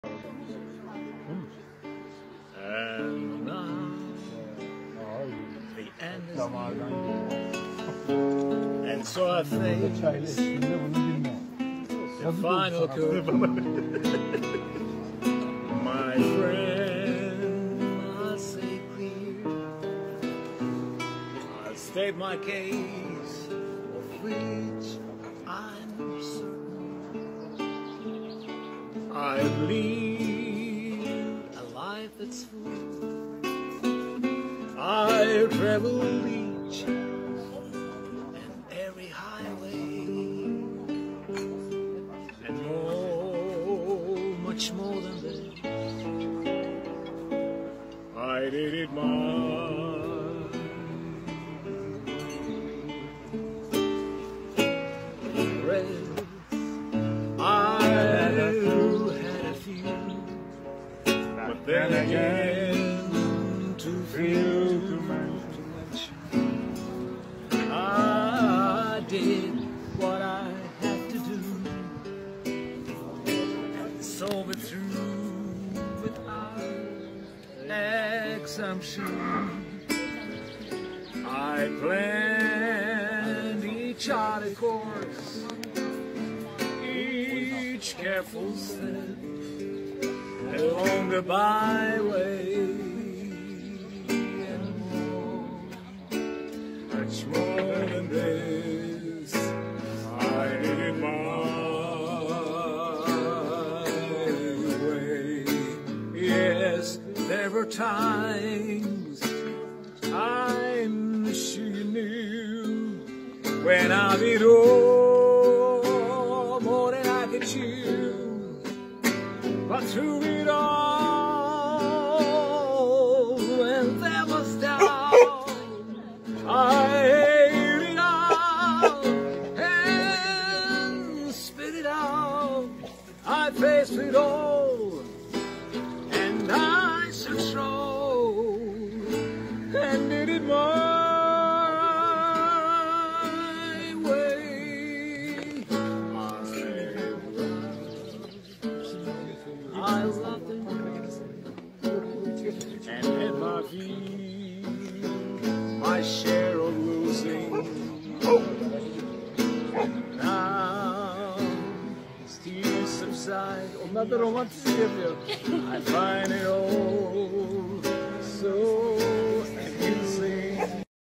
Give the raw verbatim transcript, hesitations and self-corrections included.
And now the end is near, and so I face the final curtain. My friend, I'll say clear, I'll state my case, of which I'm certain. I lead a life that's full. I travel each and every highway, and more, much more than that. I did it mine. Rest, I had a few, but then again, to feel too much. I did what I had to do, and saw it through without exemption. I planned each charted course, each careful step along the byway, and more, much more than this, I did it my way. Yes, there were times, I'm sure you knew, when I did all more than I could chew. But through it all, when there was doubt, I ate it out and spit it out. I faced it all, and I stood strong and did it my I loved it and had my view, my share of losing. And now, tears subside. Onlar da romantik yapıyor. I find it all so